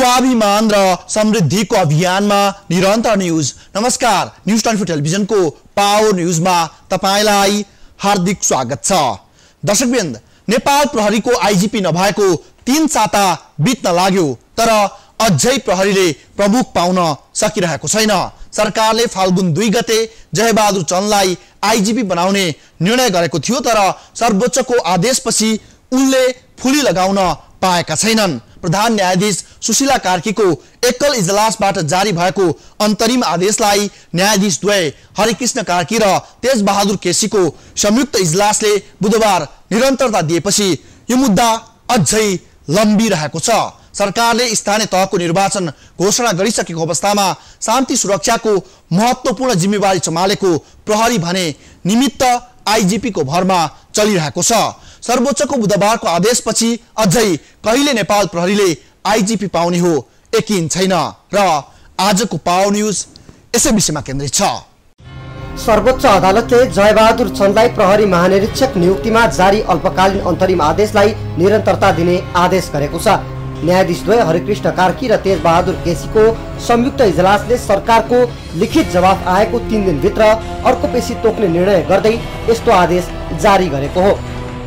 स्वाभिमान र समृद्धिको अभियानमा निरन्तर न्यूज। नमस्कार, न्यूज 24 टेलिभिजनको पावर न्यूजमा तपाईलाई हार्दिक स्वागत छ। दर्शकवृन्द, नेपाल प्रहरीको आईजीपी नभएको 3 साता बित्न लाग्यो, तर अझै प्रहरीले प्रमुख पाउन सकिरहेको छैन। सरकारले फाल्गुन 2 गते जयबहादुर चन्दलाई आईजीपी बनाउने निर्णय गरेको थियो, तर सर्वोच्चको आदेशपछि उनले फुली लगाउन पाएका छैनन्। प्रधान न्यायाधीश सुशीला कार्कीको एकल इजलासबाट जारी भएको अन्तरिम आदेशलाई न्यायाधीश द्वय हरिकृष्ण कार्की र तेजबहादुर केसीको संयुक्त इजलासले बुधबार निरन्तरता दिएपछि यो मुद्दा अझै लम्बिरहेको छ। सरकारले स्थानीय तहको निर्वाचन घोषणा गरिसकेको अवस्थामा शान्ति सुरक्षाको महत्त्वपूर्ण जिम्मेवारी सम्हालेको प्रहरी भने निमित्त आईजीपीको भरमा चलिरहेको छ। सर्वोच्चको बुधबारको आदेशपछि अझै कहिले नेपाल प्रहरीले आईजीपी पाउने हो यकिन छैन र आजको पावर न्यूज यसै विषयमा केन्द्रित छ। सर्वोच्च अदालतले जयबहादुर चन्दलाई प्रहरी महानिरीक्षक नियुक्तिमा जारी अल्पकालीन अन्तरिम आदेशलाई निरन्तरता दिने आदेश गरेको छ। न्यायाधीशद्वय हरिकृष्ण कार्की र तेजबहादुर केसीको संयुक्त इजलासले सरकारको लिखित जवाफ आएको 3 दिनभित्र अर्को पेशी तोक्ने निर्णय गर्दै यस्तो आदेश जारी गरेको हो।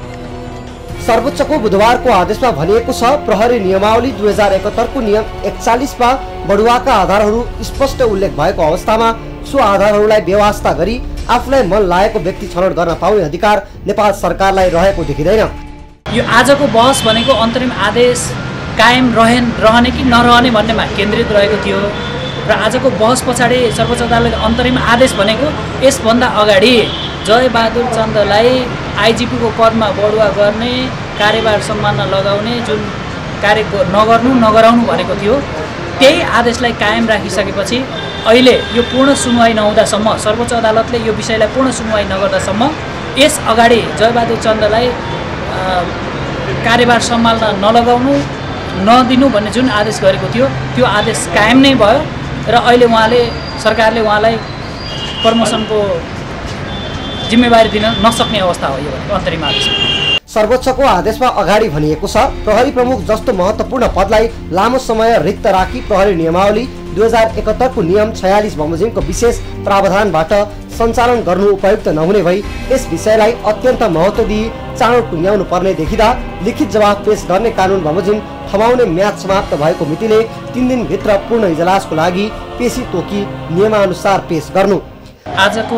सर्वोच्चको बुधबारको आदेशमा भनिएको छ, प्रहरी नियमावली 2071 को नियम 41 मा बढुवाका आधारहरू स्पष्ट उल्लेख भएको अवस्थामा सो आधारहरूलाई व्यवस्था गरी आफूलाई मन लागेको व्यक्ति छनौट गर्न पाउने अधिकार नेपाल सरकारलाई रहेको देखिँदैन। यो आजको बहस भनेको अन्तरिम आदेश कायम रहने कि नरहने भन्नेमा केन्द्रित रहेको थियो र आजको बहस पछाडि सर्वोच्च अदालतले अन्तरिम आदेश भनेको यसभन्दा अगाडि जयबहादुर चन्दलाई आईजीपीको पदमा बढुवा गर्ने, कार्यभार सम्हाल्न लगाउने जुन कार्य नगराउनु भनेको थियो, त्यही आदेशलाई कायम राखिसकेपछि अहिले यो पूर्ण सुनवाई नहुँदासम्म, सर्वोच्च अदालतले यो विषयलाई पूर्ण सुनवाई नगर्दासम्म यस अगाडि जयबहादुर चन्दलाई कार्यभार सम्हाल्न नदिनु भन्ने जुन आदेश गरेको थियो त्यो आदेश कायम नै भयो र अहिले सरकारले उहाँलाई प्रमोसनको जिम्मेवारी दिन नसक्ने अवस्था हो यो अन्तरिम आदेश। सर्वोच्चको आदेशमा अगाडि भनिएको छ, प्रहरी प्रमुख जस्तो महत्त्वपूर्ण पदलाई लामो समय रिक्त राखी प्रहरी नियमावली 2071 को नियम 46 बमोजिमको विशेष प्रावधानबाट सञ्चालन गर्नु उपयुक्त नहुने भई यस विषयलाई अत्यन्त महत्त्व दिई चाँडो टुङ्ग्याउनु पर्ने देखिँदा लिखित जवाफ पेश गर्ने कानुन बमोजिम थमाउने म्याद समाप्त भएको मितिले 3 दिनभित्र पूर्ण इजलासको लागि पेशी तोकी नियमानुसार पेश गर्नु। आजको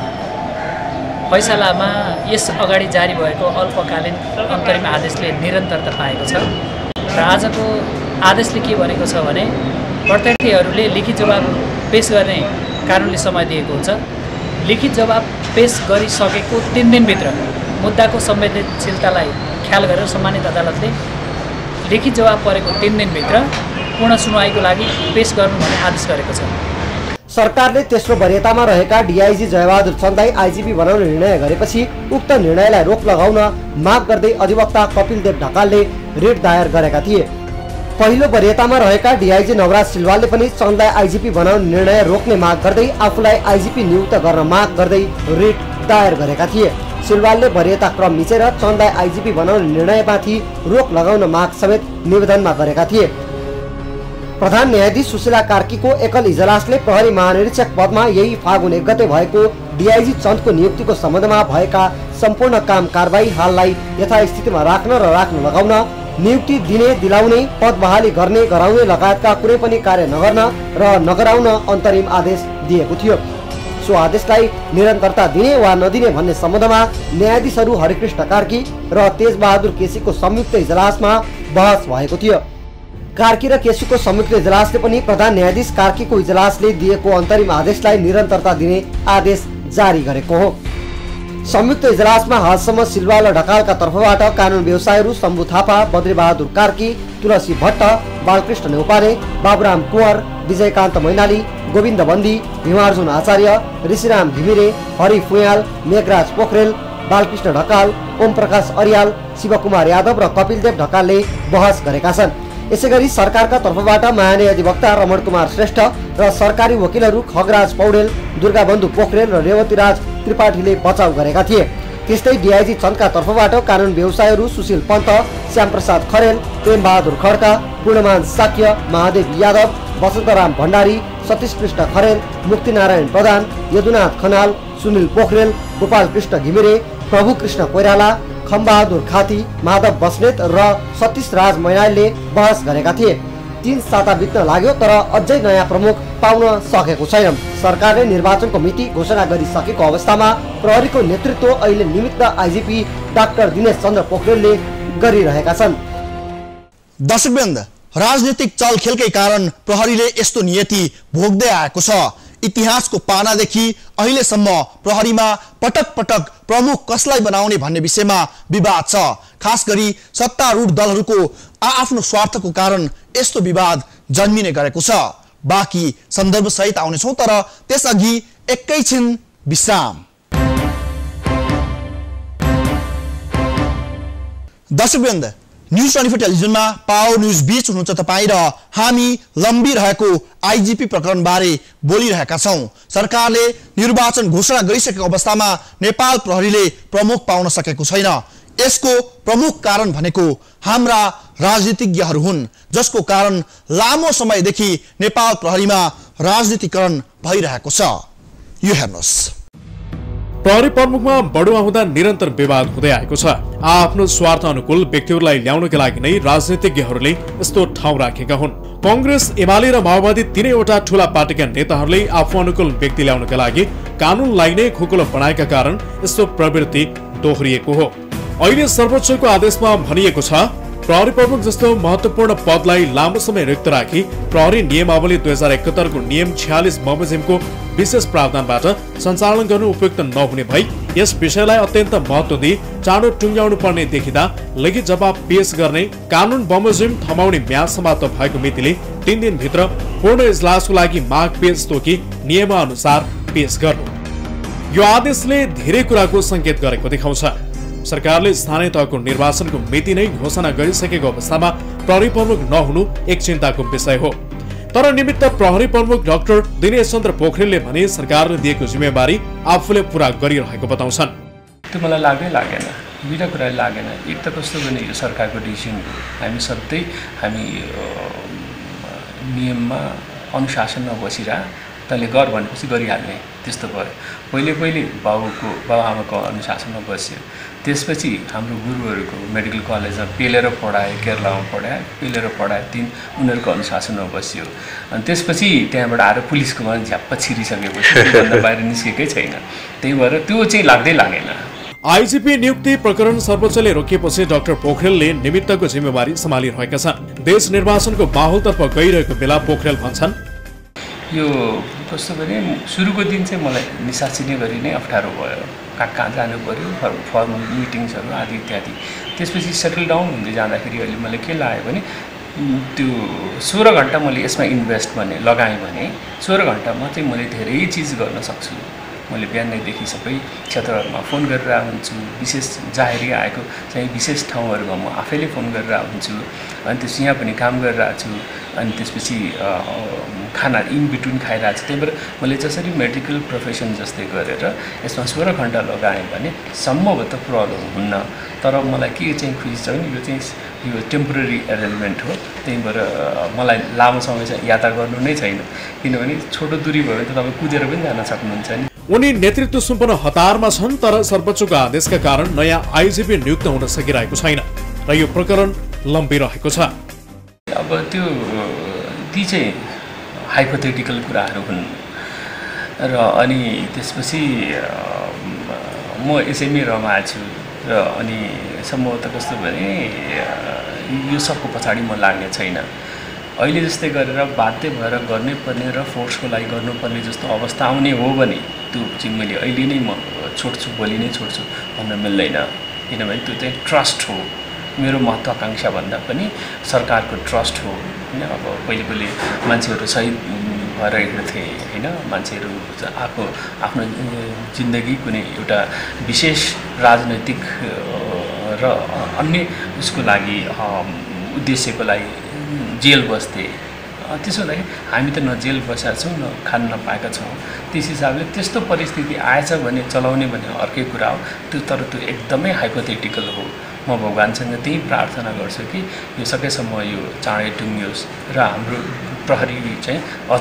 फैसलामा यस अगाडि जारी भएको अल्पकालीन अन्तरिम आदेशले निरन्तरता पाएको छ र आजको आदेशले के भनेको छ भने प्रत्यार्थीहरूले लिखित जवाब पेश गर्ने कानुनले समय दिएको हुन्छ। लिखित जवाब पेश गरिसकेको 3 दिनभित्र मुद्दाको संवेदनशीलतालाई ख्याल गरेर सम्मानित अदालतले लिखित जवाब परेको 3 दिनभित्र पूर्ण सुनवाईको लागि पेश गर्नु भन्ने आदेश गरेको छ। सरकारले तेस्रो वरियतामा रहेका डीआईजी जयबहादुर चन्दलाई आईजीपी बनाउने निर्णय गरेपछि उक्त निर्णयलाई रोक लगाउन माग गर्दै अधिवक्ता कपिलदेव ढकालले रिट दायर गरेका थिए। पहिलो वरियतामा रहेका डीआईजी नवराज सिलवालले पनि चन्दलाई आईजीपी बनाउने निर्णय रोक्ने माग गर्दै आफूलाई आईजीपी नियुक्त गर्न माग गर्दै रिट दायर गरेका थिए। सिलवालले वरियता क्रम मिचेर चन्दलाई आईजीपी बनाउने निर्णयमाथि रोक लगाउन माग समेत निवेदनमा गरेका थिए। प्रधान न्यायाधीश सुशीला कार्कीको एकल इजलासले प्रहरी महानिरीक्षक पदमा यही फागुन 1 गते भएको डीआईजी चन्दको नियुक्तिको सम्बन्धमा भएका सम्पूर्ण काम कारबाही हाललाई यथास्थितिमा राख्न र राख्न लगाउन, नियुक्ति दिने दिलाउने, पद बहाली गर्ने गराउने लगायतका कुनै पनि कार्य नगर्न र नगराउन अन्तरिम आदेश दिएको थियो। सो आदेशलाई निरन्तरता दिने वा नदिने भन्ने सम्बन्धमा न्यायाधीशहरू हरिकृष्ण कार्की र तेजबहादुर केसीको संयुक्त इजलासमा बहस भएको थियो। कार्की र केसीको संयुक्त इजलासले पनि प्रधान न्यायाधीश कार्कीको इजलासले दिएको अन्तरिम आदेशलाई निरन्तरता दिने आदेश जारी गरेको हो। संयुक्त इजलासमा हालसम्म सिलवाल र ढकालका तर्फबाट कानुन व्यवसायीहरू शम्भु थापा, बद्रीबहादुर कार्की, तुलसी भट्ट, बालकृष्ण नेउपाने, बाबुराम कुँवर, विजयकान्त मैनाली, गोविन्द बन्दी, भीमार्जुन आचार्य, ऋषिराम घिमिरे, हरि फुयाल, मेघराज पोखरेल, बालकृष्ण ढकाल, ओम प्रकाश अरियाल, शिवकुमार यादव र कपिलदेव ढकालले बहस गरेका छन्। यसैगरी सरकारका तर्फबाट महान्याय अधिवक्ता रमण कुमार श्रेष्ठ र सरकारी वकिलहरू खगराज पौडेल, दुर्गाबन्धु पोखरेल र रेवतीराज त्रिपाठीले बचाउ गरेका थिए। त्यस्तै डिआइजी चन्दका तर्फबाट कानुन व्यवसायहरू सुशील पन्त, श्यामप्रसाद खरेल, प्रेमबहादुर खड्का, पूर्णमान साक्य, महादेव यादव, वसन्तराम भण्डारी, सतीश कृष्ण खरेल, मुक्तिनारायण प्रधान, यदुनाथ खनाल, सुनिल पोखरेल, गोपाल कृष्ण घिमिरे, प्रभु कृष्ण कोइराला, खमबहादुर खाती, माधव बस्नेत र सतीश राज मैनालले बहस गरेका थिए। 3 साता बित्न लाग्यो तर अझै नयाँ प्रमुख पाउन सकेको छैन। सरकारले निर्वाचनको मिति घोषणा गरिसकेको अवस्थामा प्रहरीको नेतृत्व अहिले निमित्त आइजिपी डाक्टर दिनेश चन्द्र पोखरेलले गरिरहेका छन्। दर्शकवृन्द, राजनीतिक चलखेलकै कारण प्रहरीले यस्तो नियति भोग्दै आएको छ। इतिहासको पानादेखि अहिलेसम्म प्रहरीमा पटक पटक प्रमुख कसलाई बनाउने भन्ने विषयमा विवाद छ। खास गरी सत्तारूढ दलहरूको आफ्नो स्वार्थको कारण यस्तो विवाद जन्मिने गरेको छ। बाँकी सन्दर्भ सहित आउनेछौँ, तर त्यसअघि एकैछिन विश्राम। दर्शकवृन्द, न्युज 24 टेलिभिजनमा पावर न्युज बीच हुनुहुन्छ तपाईँ र हामी लम्बिरहेको आइजिपी प्रकरण बारे बोलिरहेका छौं। सरकारले निर्वाचन घोषणा गरिसकेको अवस्थामा नेपाल प्रहरीले प्रमुख पाउन सकेको छैन। यसको प्रमुख कारण भनेको हाम्रा राजनीतिज्ञहरू हुन्, जसको कारण लामो समयदेखि नेपाल प्रहरीमा राजनीतिकरण भइरहेको छ। यो हेर्नुहोस्। प्रहरी प्रमुखमा बढुवा हुँदा निरन्तर विवाद हुँदै आएको छ। आफ्नो स्वार्थ अनुकूल व्यक्तिहरूलाई ल्याउनका लागि नै राजनीतिज्ञहरूले यस्तो ठाउँ राखेका हुन्। कांग्रेस, एमाले र माओवादी तीनैवटा ठूला पार्टीका नेताहरूले आफू अनुकूल व्यक्ति ल्याउनका लागि कानूनलाई नै खुकुलो बनाएका कारण यस्तो प्रवृत्ति दोहोरिएको हो। अहिले सर्वोच्चको आदेशमा भनिएको छ, प्रहरी प्रमुख जस्तो महत्वपूर्ण पदलाई लामो समय रिक्त राखी प्रहरी नियमावली 2071 को नियम 46 बमोजिमको विशेष प्रावधानबाट सञ्चालन गर्नु उपयुक्त नहुने भई यस विषयलाई अत्यन्त महत्त्व दिई चाँडो टुङ्ग्याउनु पर्ने देखिँदा लिखित जवाब पेश गर्ने कानून बमोजिम थमाउने म्याद समाप्त भएको मितिले 3 दिनभित्र पूर्ण इजलासको लागि माग पेश तोकी नियमानुसार पेश गर्नु। यो आदेशले धेरै कुराको संकेत गरेको देखाउँछ। सरकारले स्थानीय तहको निर्वाचनको मिति नै घोषणा गरिसकेको अवस्थामा प्रहरी प्रमुख नहुनु एक चिन्ताको विषय हो। तर निमित्त प्रहरी प्रमुख डाक्टर दिनेश चन्द्र पोखरेलले भने सरकारले दिएको जिम्मेवारी आफूले पूरा गरिरहेको बताउँछन्। त्यो मलाई लागेन, दुईटा कुरा लागेन। एक त कस्तो भने यो सरकारको डिसिजन हो, हामी सधैँ हामी नियममा अनुशासनमा बसिरह तैँले गर भनेपछि गरिहाल्ने त्यस्तो भयो। पहिले बाबुआमाको अनुशासनमा बस्यो, त्यसपछि हाम्रो गुरुहरूको मेडिकल कलेजमा पेलेर पढाए, केरलामा पढाए, पेलेर पढाए, उनीहरूको अनुशासनमा बस्यो। अनि त्यसपछि त्यहाँबाट आएर पुलिसकोमा झ्याप्प छिरिसकेपछि त्योभन्दा बाहिर निस्केकै छैन। त्यही भएर त्यो चाहिँ लाग्दै लागेन। आइजिपी नियुक्ति प्रकरण सर्वोच्चले रोकिएपछि डाक्टर पोखरेलले निमित्तको जिम्मेवारी सम्हालिरहेका छन्। देश निर्वाचनको माहौलतर्फ गइरहेको बेला पोखरेल भन्छन्, यो कस्तो भने सुरुको दिन चाहिँ मलाई निसाचिने गरी नै अप्ठ्यारो भयो। कहाँ जानु पर्यो, फर्मल मिटिङ्सहरू आदि इत्यादि। त्यसपछि सेटल डाउन हुँदै जाँदाखेरि अहिले मलाई के लाग्यो भने त्यो 16 घन्टा मैले यसमा इन्भेस्ट लगाएँ भने 16 घन्टामा चाहिँ मैले धेरै चिज गर्न सक्छु। मैले बिहानैदेखि सबै क्षेत्रहरूमा फोन गरेर हुन्छु, विशेष जाहेरी आएको चाहिँ विशेष ठाउँहरूमा म आफैले फोन गरेर हुन्छु। अनि त्यस यहाँ पनि काम गरिरहेको छु। अनि त्यसपछि खाना इन बिट्विन खाइरहेको छु। त्यही भएर मैले जसरी मेडिकल प्रोफेसन जस्तै गरेर यसमा 16 घन्टा लगाएँ भने सम्भवतः प्रब्लम हुन्न। तर मलाई के चाहिँ खुसी छ भने यो चाहिँ यो टेम्पोररी एरेन्जमेन्ट हो। त्यही भएर मलाई लामो समय चाहिँ यात्रा गर्नु नै छैन, किनभने छोटो दूरी भयो भने त तपाईँ कुदेर पनि जान सक्नुहुन्छ नि। उनी नेतृत्व सुम्पन हतारमा छन्, तर सर्वोच्चको आदेशका कारण नयाँ आइजिपी नियुक्त हुन सकिरहेको छैन र यो प्रकरण लम्बिरहेको छ। अब त्यो ती चाहिँ हाइपोथेटिकल कुराहरू हुन् र अनि त्यसपछि म यसैमै रमाएको छु र अनि सम्भवतः कस्तो भने यो सबको पछाडि म लाग्ने छैन। अहिले जस्तै गरेर बाध्य भएर गर्नै पर्ने र फोर्सको लागि गर्नुपर्ने जस्तो अवस्था आउने हो भने त्यो चाहिँ मैले अहिले नै म छोड्छु, भोलि नै छोड्छु भन्न मिल्दैन। किनभने त्यो चाहिँ ट्रस्ट हो, मेरो महत्त्वाकांक्षा भन्दा पनि सरकारको ट्रस्ट हो होइन। अब पहिले मान्छेहरू शहीद भएर हिँड्थे होइन, मान्छेहरू आफ्नो जिन्दगी कुनै एउटा विशेष राजनैतिक र अन्य उसको लागि उद्देश्यको लागि जेल बस्थे, त्यसो हुँदाखेरि हामी त न जेल बसेका छौँ न खान नपाएका छौँ। त्यस हिसाबले त्यस्तो परिस्थिति आएछ भने चलाउने भने अर्कै कुरा हो त्यो, तर त्यो एकदमै हाइपोथेटिकल हो। म भगवान्सँग त्यही प्रार्थना गर्छु कि यो सकेसम्म यो चाँडै टुङ्गियोस् र हाम्रो प्रहरी चाहिँ अझ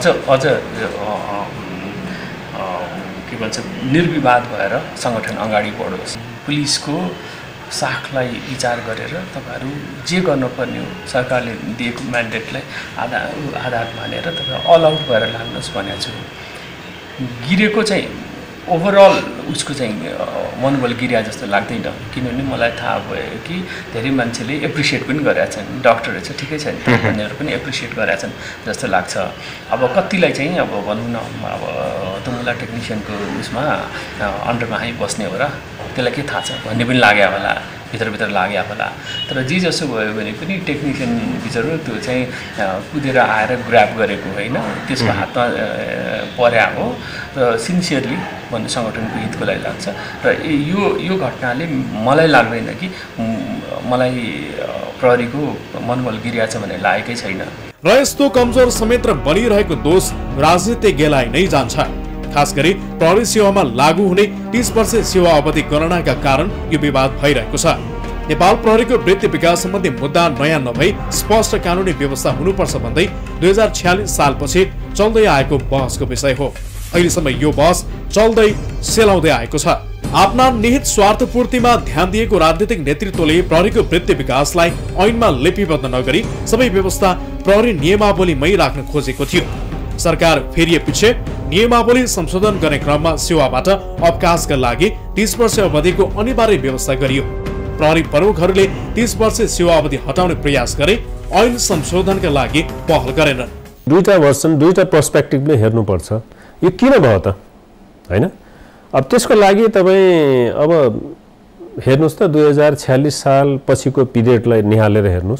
के भन्छ निर्विवाद भएर सङ्गठन अगाडि बढोस्। पुलिसको साखलाई विचार गरेर तपाईँहरू जे गर्नुपर्ने हो सरकारले दिएको म्यान्डेटलाई आधार मानेर तपाईँ अल आउट भएर लाग्नुहोस् भनेको छु। गिरेको चाहिँ ओभरअल उसको चाहिँ मनोबल गिरिया जस्तो लाग्दैन, किनभने मलाई थाहा भयो कि धेरै मान्छेले एप्रिसिएट पनि गरेका छन्। डक्टरहरू चाहिँ ठिकै छ नि, भन्नेहरू पनि एप्रिसिएट गरेका छन् जस्तो लाग्छ। अब कतिलाई चाहिँ अब भनौँ न अब तुमुला टेक्निसियनको उसमा अन्डरमा हामी बस्ने हो र त्यसलाई के थाहा छ भन्ने पनि लाग्यो होला, भित्र लाग्यो होला। तर जे जसो भयो भने पनि टेक्निसियन बिचरो त्यो चाहिँ कुदेर आएर ग्राब गरेको होइन, त्यसको हातमा पर्या हो र सिन्सियरली भन्ने सङ्गठनको हितको लागि लाग्छ। र यो घटनाले मलाई लाग्दैन कि मलाई प्रहरीको मनोबल गिरिया छ भन्ने लागेकै छैन। र यस्तो कमजोर संयन्त्र बनिरहेको दोष राजनीतिज्ञलाई नै जान्छ। खास गरी प्रहरी सेवामा लागू हुने 30 वर्ष सेवा अवधि गणनाका कारण यो विवाद भइरहेको छ। नेपाल प्रहरीको वृत्ति विकास सम्बन्धी मुद्दा नयाँ नभई स्पष्ट कानुनी व्यवस्था हुनुपर्छ भन्दै 2046 सालपछि चल्दै आएको बहसको विषय हो। अहिलेसम्म यो बहस चल्दै सेलाउँदै आएको छ। आफ्ना निहित स्वार्थपूर्तिमा ध्यान दिएको राजनीतिक नेतृत्वले प्रहरीको वृत्ति विकासलाई ऐनमा लिपिबद्ध नगरी सबै व्यवस्था प्रहरी नियमावलीमै राख्न खोजेको थियो। सरकार फेरिएपछि नियमावली संशोधन गर्ने क्रममा सेवाबाट अवकाशका लागि 30 वर्ष अवधिको अनिवार्य व्यवस्था गरियो। प्रहरी प्रमुखहरूले 30 वर्ष सेवा अवधि हटाउने प्रयास गरे, ऐन संशोधनका लागि पहल गरेनन्। दुईटा भर्सन दुईटा पर्सपेक्टिभले हेर्नुपर्छ। यो किन भयो त हैन? अब त्यसको लागि तपाईँ अब हेर्नुहोस् त 2046 साल पछिको पिरियडलाई निहालेर हेर्नुहोस्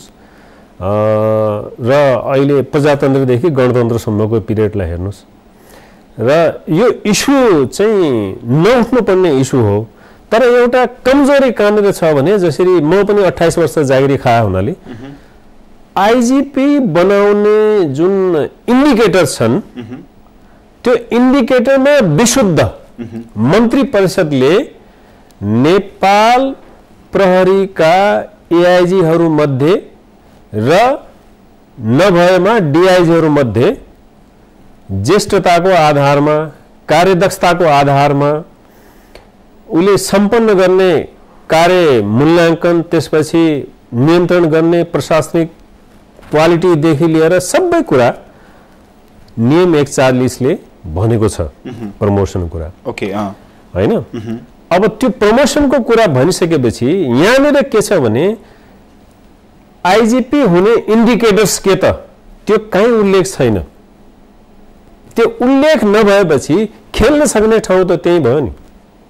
र अहिले प्रजातन्त्रदेखि गणतन्त्रसम्मको पिरियडलाई हेर्नुहोस्। र यो इस्यु चाहिँ नउठ्नुपर्ने इस्यु हो, तर एउटा कमजोरी कहाँनिर छ भने जसरी म पनि 28 वर्ष जागिरी खाए हुनाले आइजिपी बनाउने जुन इन्डिकेटर्स छन् त्यो इन्डिकेटरमा विशुद्ध मन्त्री परिषदले नेपाल प्रहरीका एआइजीहरू मध्ये र नभएमा डीआइजीहरू मध्ये ज्येष्ठताको आधारमा कार्यदक्षताको आधारमा उले सम्पन्न गर्ने कार्य मूल्याङ्कन त्यसपछि नियन्त्रण गर्ने प्रशासनिक क्वालिटीदेखि लिएर सबै कुरा नियम 140 ले भनेको छ प्रमोसन कुरा। ओके हैन? अब त्यो प्रमोसनको कुरा भनिसकेपछि यहाँनिर के छ भने आइजिपी हुने इन्डिकेटर्स के त त्यो कहीँ उल्लेख छैन। त्यो उल्लेख नभएपछि खेल्न सक्ने ठाउँ त त्यही भयो नि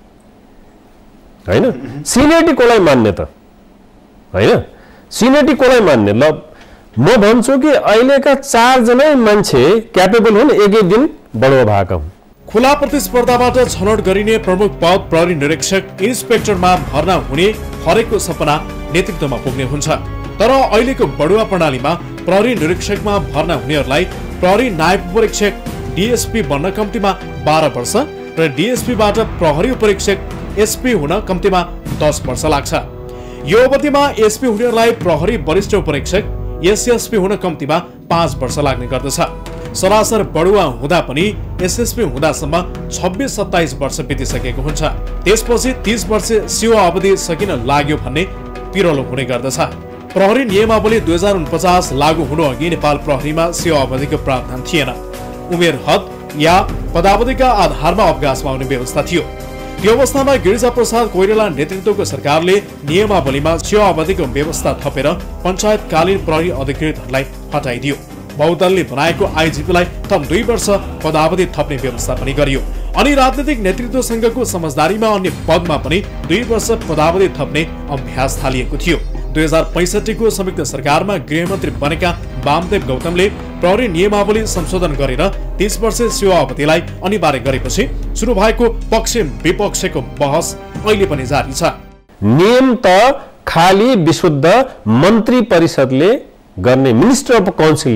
हैन? सिनियरिटी कोलाई मान्ने त हैन? सिनियरिटी कोलाई मान्ने? ल म भन्छु कि अहिलेका 4 जनै मान्छे क्यापेबल हुन्, एकै दिन बढो भएका हुन्। खुला प्रतिस्पर्धाबाट छनौट गरिने प्रमुख पद प्रहरी निरीक्षक इन्सपेक्टरमा भर्ना हुने हरेकको सपना नेतृत्वमा पुग्ने हुन्छ। तर अहिलेको बढुवा प्रणालीमा प्रहरी निरीक्षकमा भर्ना हुनेहरूलाई प्रहरी नायब उपरीक्षक डीएसपी बन्न कम्तीमा 12 वर्ष र डीएसपीबाट प्रहरी उपरीक्षक एसपी हुन कम्तीमा 10 वर्ष लाग्छ। यो अवधिमा एसपी हुनेहरूलाई प्रहरी वरिष्ठ उपरीक्षक एसएसपी हुन कम्तीमा 5 वर्ष लाग्ने गर्दछ। सरासर बढुवा हुँदा पनि एसएसपी हुँदासम्म 26-27 वर्ष बितिसकेको हुन्छ। त्यसपछि 30 वर्ष सेवा अवधि सकिन लाग्यो भन्ने पिरलो हुने गर्दछ। प्रहरी नियमावली 2049 लागू हुनु अघि नेपाल प्रहरीमा सेवा अवधिको प्रावधान थिएन। उमेर हद या पदावधिका आधारमा अवकाश पाउने व्यवस्था थियो। त्यो अवस्थामा गिरिजाप्रसाद कोइराला नेतृत्वको सरकारले नियमावलीमा सेवा अवधिको व्यवस्था थपेर पञ्चायतकालीन प्रहरी अधिकृतहरूलाई हटाइदियो। बहुदलले बनाएको आइजिपीलाई थप 2 वर्ष पदावधि थप्ने व्यवस्था पनि गरियो। अनि राजनीतिक नेतृत्वसँगको समझदारीमा अन्य पदमा पनि 2 वर्ष पदावधि थप्ने अभ्यास थालिएको थियो। 2065 को संयुक्त सरकारमा गृहमन्त्री बनेका वामदेव गौतमले प्रहरी नियमावली संशोधन गरेर 30 वर्ष सेवा अवधिलाई अनिवार्य गरेपछि सुरु भएको पक्ष विपक्षको बहस अहिले पनि जारी छ। नियम त खाली विशुद्ध मन्त्री परिषदले गर्ने, मिनिस्टर अफ काउन्सिलले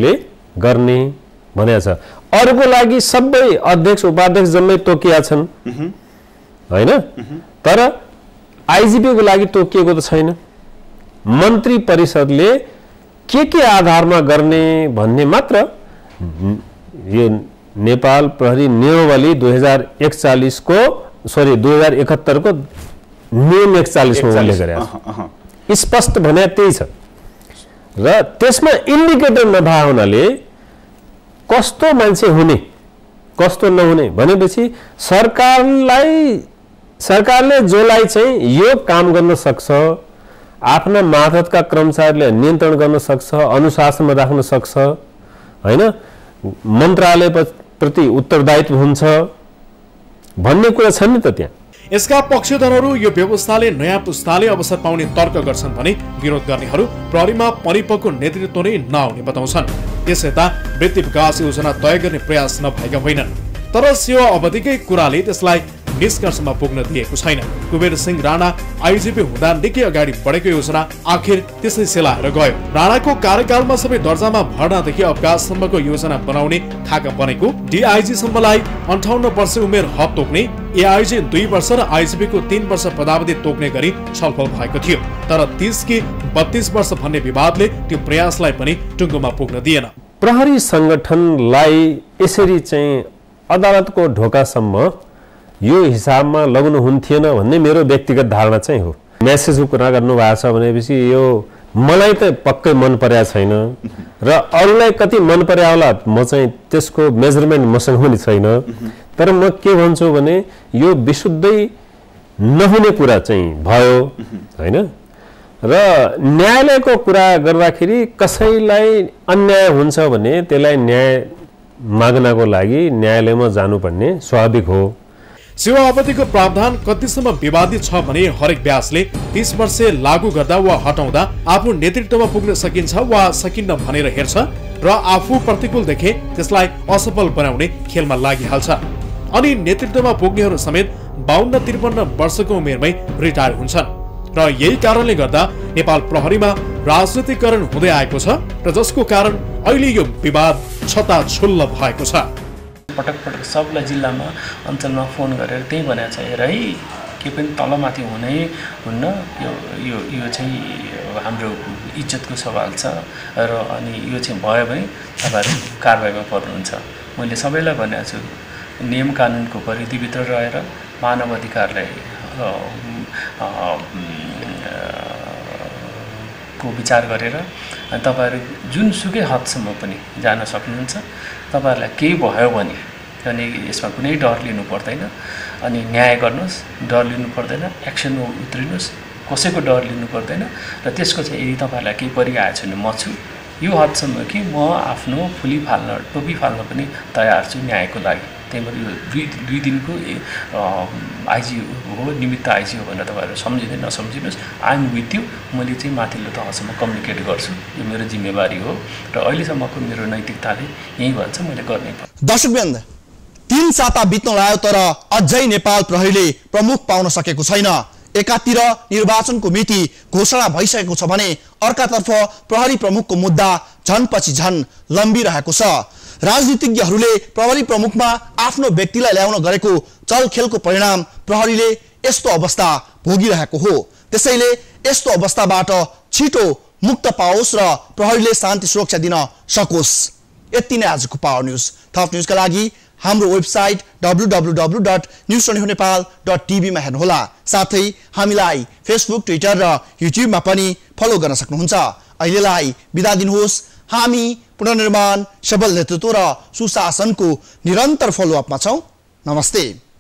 गर्ने भनेको छ। अरूको लागि सबै अध्यक्ष उपाध्यक्ष जम्मै तोकिया छन् हैन, तर आइजिपीको लागि तोकिएको त छैन। मन्त्री परिषदले के आधारमा गर्ने भन्ने मात्र यो नेपाल प्रहरी नियमावली 2041 को 2071 को नियम 41 मा उल्लेख गरेको छ। स्पष्ट भने त्यही छ र त्यसमा इन्डिकेटर नभए हुनाले कस्तो मान्छे हुने कस्तो नहुने भनेपछि सरकारले जसलाई चाहिँ यो काम गर्न सक्छ, आफ्ना मार्फतका कर्मचारीले नियन्त्रण गर्न सक्छ, अनुशासनमा राख्न सक्छ हैन, मन्त्रालय प्रति उत्तरदायित्व हुन्छ भन्ने कुरा छ नि त त्यहाँ। यसका पक्षधरहरू यो व्यवस्थाले नयाँ पुस्ताले अवसर पाउने तर्क गर्छन् भने विरोध गर्नेहरू प्रहरीमा परिपक्व नेतृत्व नै नआउने बताउँछन्। त्यसयता वृत्ति विकास योजना तय गर्ने प्रयास नभएका होइनन्, तर सेवा अवधिकै कुराले त्यसलाई निष्कर्षमा पुग्न दिएको छैन। कुबेर सिंह राणा आइजिपी हुँदा निकै अगाडि बढेको योजना आखिर त्यसै सेलाएर गयो। राणाको कार्यकालमा सबै दर्जामा भर्नादेखि अवकाशसम्मको योजना बनाउने खाका बनेको, डिआइजी सम्मलाई 58 वर्ष उमेर हद तोक्ने, एआइजी 2 वर्ष र आइजिपी को 3 वर्ष पदावधि तोक्ने गरी छलफल भएको थियो। तर 30 कि 32 वर्ष भन्ने विवादले त्यो प्रयासलाई पनि टुङ्गोमा पुग्न दिएन। प्रहरी संगठनलाई यसरी चाहिँ अदालतको ढोकासम्म यो हिसाबमा लगाउनु हुन्थेन भन्ने मेरो व्यक्तिगत धारणा चाहिँ हो। मेसेजको कुरा गर्नु भएको छ भनेपछि यो मलाई त पक्कै मन परेको छैन र अरूलाई कति मन पर्या होला म चाहिँ त्यसको मेजरमेन्ट मसँग पनि छैन। तर म के भन्छु भने यो विशुद्धै नहुने कुरा चाहिँ भयो हैन, र न्यायालयको कुरा गर्दाखेरि कसैलाई अन्याय हुन्छ भने त्यसलाई न्याय माग्नको लागि न्यायालयमा जानुपर्ने स्वाभाविक हो। सेवा अवधिको प्रावधान कतिसम्म विवादित छ भने हरेक व्यासले 30 वर्ष लागू गर्दा वा हटाउँदा आफू नेतृत्वमा पुग्न सकिन्छ वा सकिन्न भनेर हेर्छ र आफू प्रतिकूल देखे त्यसलाई असफल बनाउने खेलमा लागिहाल्छ। अनि नेतृत्वमा पुग्नेहरू समेत 52-53 वर्षको उमेरमै रिटायर हुन्छन् र यही कारणले गर्दा नेपाल प्रहरीमा राजनीतिकरण हुँदै आएको छ र जसको कारण अहिले यो विवाद छताछुल्ल भएको छ। पटक पटक सबलाई जिल्लामा अञ्चलमा फोन गरेर त्यही भनेको छ, हेर है के पनि तलमाथि हुनै हुन्न, यो चाहिँ हाम्रो इज्जतको सवाल छ र अनि यो चाहिँ भयो भने तपाईँहरू कारबाहीमा पर्नुहुन्छ। मैले सबैलाई भनेको छु, नियम कानुनको परिधिभित्र रहेर मानव अधिकारलाई को विचार गरेर तपाईँहरू जुनसुकै हदसम्म पनि जान सक्नुहुन्छ। तपाईँहरूलाई केही भयो भने अनि यसमा कुनै डर लिनु पर्दैन, अनि न्याय गर्नुहोस्, डर लिनु पर्दैन, एक्सनमा उत्रिनुहोस्, कसैको डर लिनु पर्दैन। र त्यसको चाहिँ यदि तपाईँहरूलाई केही परिआएछ भने म छु यो हदसम्म कि म आफ्नो फुली फाल्न टोपी फाल्न पनि तयार छु न्यायको लागि। त्यही भएर यो दुई दिनको आइजी हो, निमित्त आइजी हो भनेर तपाईँहरू सम्झिँदै नसम्झिनुहोस्। I am with you. मैले चाहिँ माथिल्लो तहसम्म कम्युनिकेट गर्छु, यो मेरो जिम्मेवारी हो र अहिलेसम्मको मेरो नैतिकताले यही भन्छ, मैले गर्नै पर्छ। दर्शकवृन्द, 3 साता बित्न लाग्यो तर अझै नेपाल प्रहरीले प्रमुख पाउन सकेको छैन। एकातिर निर्वाचनको मिति घोषणा भइसकेको छ भने अर्कातर्फ प्रहरी प्रमुखको मुद्दा झनपछि झन लम्बिरहेको छ। राजनीतिज्ञहरूले प्रहरी प्रमुखमा आफ्नो व्यक्तिलाई ल्याउन गरेको चलखेलको परिणाम प्रहरीले यस्तो अवस्था भोगिरहेको हो। त्यसैले यस्तो अवस्थाबाट छिटो मुक्त पाओस् र प्रहरीले शान्ति सुरक्षा दिन सकोस्। यति नै आजको पावर न्यूज। थप न्यूजका लागि हाम्रो वेबसाइट www.news24nepal.tv मा हेर्नुहोला। साथै हामीलाई फेसबुक, ट्विटर र युट्युबमा पनि फलो गर्न सक्नुहुन्छ। अहिलेलाई बिदा दिनुहोस्। हामी पुनर्निर्माण, सबल नेतृत्व र सुशासनको निरन्तर फलोअपमा छौं। नमस्ते।